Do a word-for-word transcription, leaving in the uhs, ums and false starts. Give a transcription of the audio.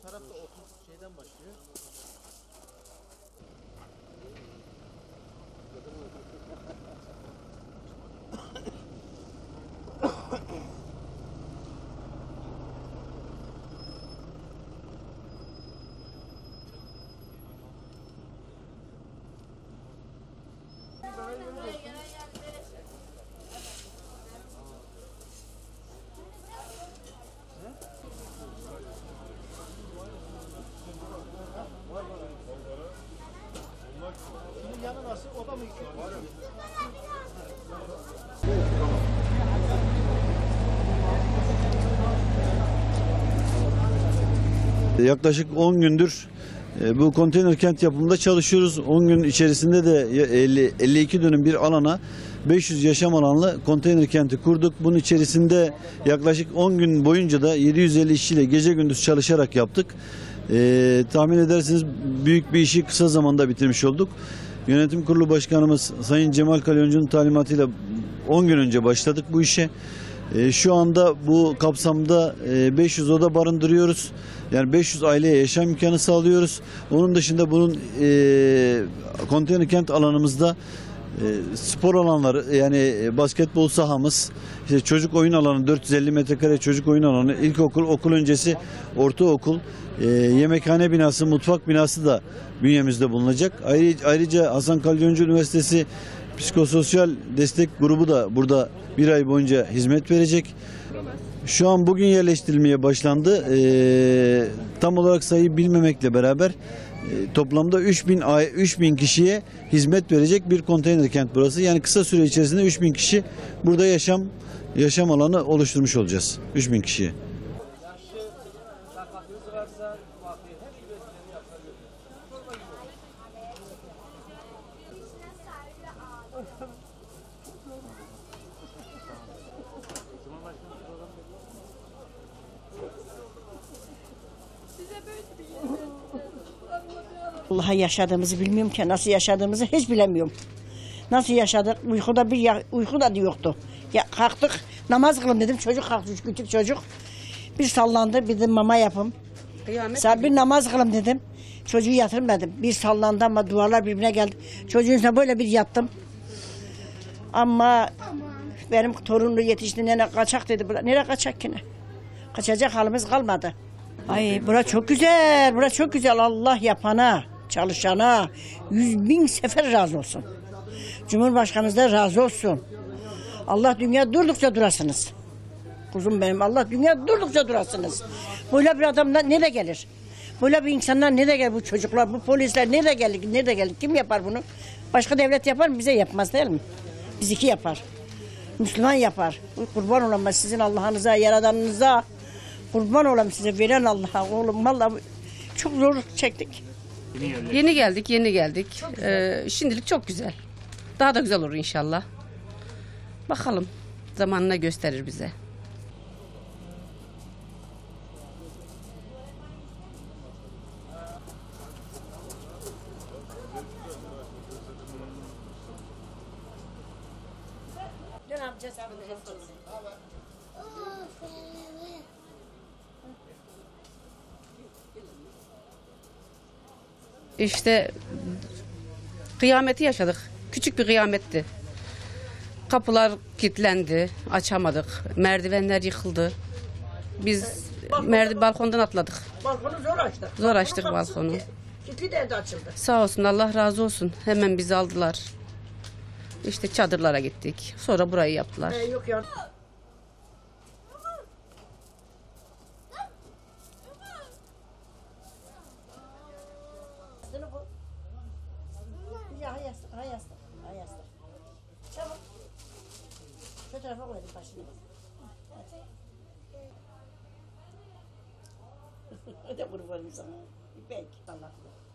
tarafta otuz şeyden başlıyor. Bunun yanı nasıl? O da mı iki? Yaklaşık on gündür bu konteyner kent yapımında çalışıyoruz. on gün içerisinde de elli, elli iki dönüm bir alana beş yüz yaşam alanlı konteyner kenti kurduk. Bunun içerisinde yaklaşık on gün boyunca da yedi yüz elli işçiyle gece gündüz çalışarak yaptık. Ee, tahmin edersiniz büyük bir işi kısa zamanda bitirmiş olduk. Yönetim Kurulu Başkanımız Sayın Cemal Kalyoncu'nun talimatıyla on gün önce başladık bu işe. Ee, şu anda bu kapsamda e, beş yüz oda barındırıyoruz. Yani beş yüz aileye yaşam imkanı sağlıyoruz. Onun dışında bunun e, konteyner kent alanımızda e, spor alanları, yani basketbol sahamız, işte çocuk oyun alanı, dört yüz elli metrekare çocuk oyun alanı, ilkokul, okul öncesi, ortaokul, e, yemekhane binası, mutfak binası da bünyemizde bulunacak. Ayrıca, ayrıca Hasan Kalyoncu Üniversitesi Psikososyal Destek Grubu da burada bir ay boyunca hizmet verecek. Şu an bugün yerleştirilmeye başlandı. Ee, tam olarak sayıyı bilmemekle beraber e, toplamda üç bin kişiye hizmet verecek bir konteyner kent burası. Yani kısa süre içerisinde üç bin kişi burada yaşam yaşam alanı oluşturmuş olacağız. üç bin kişiye. Vallahi yaşadığımızı bilmiyorum ki, nasıl yaşadığımızı hiç bilemiyorum. Nasıl yaşadık? Uykuda bir ya, uyku da yoktu. Ya kalktık, namaz kılın dedim. Çocuk kalktı, küçük çocuk. Bir sallandı, bir de mama yapım. Sen bir namaz kılın dedim. Çocuğu yatırmadım. Bir sallandı ama duvarlar birbirine geldi. Çocuğun üstüne böyle bir yattım. Ama benim torunlu yetişti, nene kaçak dedi. Nereye kaçak ki ne? Kaçacak halimiz kalmadı. Ay bura çok güzel, bura çok güzel. Allah yapana, çalışana yüz bin sefer razı olsun. Cumhurbaşkanımız da razı olsun. Allah dünya durdukça durasınız. Kuzum benim, Allah dünya durdukça durasınız. Böyle bir adamlar nereye gelir? Böyle bir insanlar nereye gelir, bu çocuklar, bu polisler nereye gelir, nereye gelir? Kim yapar bunu? Başka devlet yapar mı? Bize yapmaz değil mi? Bizimki yapar. Müslüman yapar. Kurban olamaz sizin Allah'ınıza, Yaradanınıza. Kurban olayım size, veren Allah'a. Oğlum vallahi çok zorluk çektik. Yeni geldik, yeni geldik. Ee, şimdilik çok güzel. Daha da güzel olur inşallah. Bakalım, zamanla gösterir bize. İşte kıyameti yaşadık. Küçük bir kıyametti. Kapılar kilitlendi, açamadık. Merdivenler yıkıldı. Biz merdiven balkondan atladık. Balkonu zor açtık. Zor açtık balkonu. Kilitli de evde açıldı. Sağ olsun, Allah razı olsun. Hemen bizi aldılar. İşte çadırlara gittik. Sonra burayı yaptılar. Ee, yok ya. Şu tarafa koydum başını. Hadi kurbanım sana. İpek. Allah.